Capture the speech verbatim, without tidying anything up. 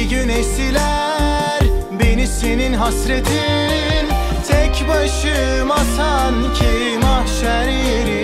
güneş siler beni senin hasretin. Tek başıma sanki mahşer yeri